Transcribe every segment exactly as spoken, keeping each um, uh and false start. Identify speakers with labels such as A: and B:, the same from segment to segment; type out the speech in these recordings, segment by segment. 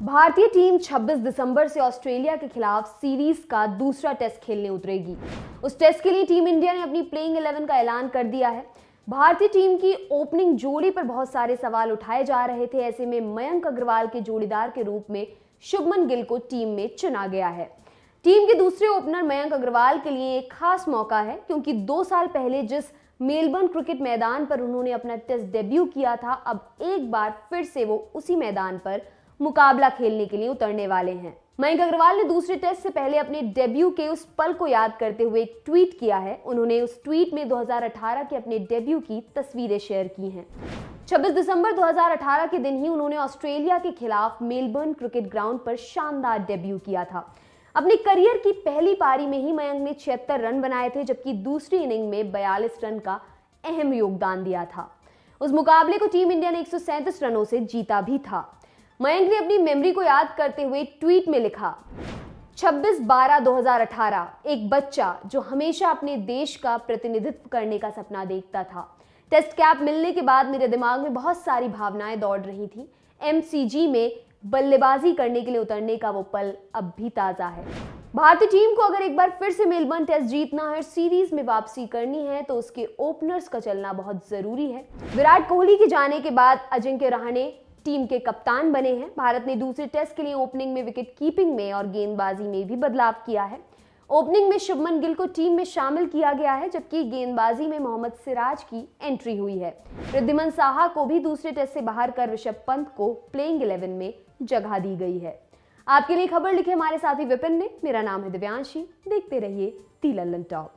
A: भारतीय टीम छब्बीस दिसंबर से ऑस्ट्रेलिया के खिलाफ सीरीज का दूसरा टेस्ट खेलने उतरेगी। उस टेस्ट के लिए टीम इंडिया ने अपनी प्लेइंग इलेवन का ऐलान कर दिया है। भारतीय टीम की ओपनिंग जोड़ी पर बहुत सारे सवाल उठाए जा रहे थे। ऐसे में मयंक अग्रवाल के जोड़ीदार के रूप में शुभमन गिल को टीम में चुना गया है। टीम के दूसरे ओपनर मयंक अग्रवाल के लिए एक खास मौका है, क्योंकि दो साल पहले जिस मेलबर्न क्रिकेट मैदान पर उन्होंने अपना टेस्ट डेब्यू किया था, अब एक बार फिर से वो उसी मैदान पर मुकाबला खेलने के लिए उतरने वाले हैं। मयंक अग्रवाल ने दूसरे टेस्ट से पहले अपने डेब्यू के उस पल को याद करते हुए एक ट्वीट किया है। उन्होंने उस ट्वीट में दो हज़ार अठारह के अपने डेब्यू की तस्वीरें शेयर की हैं। छब्बीस दिसंबर दो हज़ार अठारह के दिन ही उन्होंने ऑस्ट्रेलिया के खिलाफ मेलबर्न क्रिकेट ग्राउंड पर शानदार डेब्यू किया था। अपने करियर की पहली पारी में ही मयंक ने छिहत्तर रन बनाए थे, जबकि दूसरी इनिंग में बयालीस रन का अहम योगदान दिया था। उस मुकाबले को टीम इंडिया ने एक सौ सैंतीस रनों से जीता भी था। मयंक ने अपनी मेमोरी को याद करते हुए ट्वीट में लिखा, छब्बीस बारह दो हज़ार अठारह, एक बच्चा जो हमेशा अपने देश का प्रतिनिधित्व करने का सपना देखता था। टेस्ट कैप मिलने के बाद मेरे दिमाग में बहुत सारी भावनाएं दौड़ रही थी। एमसीजी में बल्लेबाजी करने के लिए उतरने का वो पल अब भी ताज़ा है। भारतीय टीम को अगर एक बार फिर से मेलबर्न टेस्ट जीतना है, सीरीज में वापसी करनी है, तो उसके ओपनर्स का चलना बहुत जरूरी है। विराट कोहली के जाने के बाद अजिंक्य रहाणे टीम के कप्तान बने हैं। भारत ने दूसरे टेस्ट के लिए ओपनिंग में, विकेट कीपिंग में और गेंदबाजी में भी बदलाव किया है। ओपनिंग में शुभमन गिल को टीम में शामिल किया गया है, जबकि गेंदबाजी में मोहम्मद सिराज की एंट्री हुई है। रिद्धिमान साहा को भी दूसरे टेस्ट से बाहर कर ऋषभ पंत को प्लेइंग इलेवन में जगह दी गई है। आपके लिए खबर लिखे हमारे साथी विपिन ने। मेरा नाम है दिव्यांशी। देखते रहिए दी लल्लन टॉप।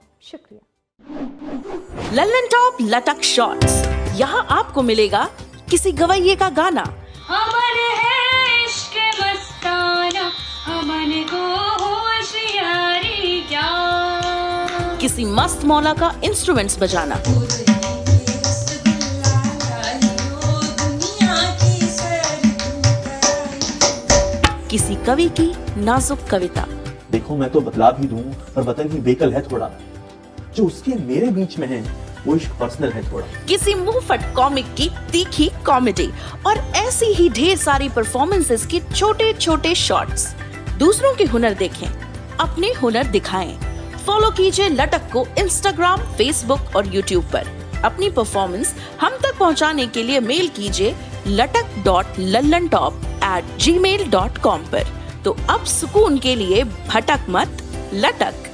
A: शुक्रिया।
B: Lallantop Latak shots. यहाँ आपको मिलेगा किसी गवैये का गाना,
C: हमन है इश्क मस्ताना, हमन को होशियारी क्या,
B: किसी मस्त मौला का इंस्ट्रूमेंट्स बजाना, किसी कवि की नाजुक कविता।
D: देखो मैं तो बतला भी दूं, पर वतन की बेकल है थोड़ा, जो उसके मेरे बीच में है वो इश्क पर्सनल है थोड़ा।
B: किसी मुंहफट कॉमिक की तीखी कॉमेडी और ऐसी ही ढेर सारी परफॉर्मेंसेस के छोटे छोटे शॉट्स। दूसरों के हुनर देखें, अपने हुनर दिखाएं। फॉलो कीजिए लटक को इंस्टाग्राम, फेसबुक और यूट्यूब पर। अपनी परफॉर्मेंस हम तक पहुंचाने के लिए मेल कीजिए Latak dot Lallantop at Gmail dot com पर। तो अब सुकून के लिए भटक मत, लटक।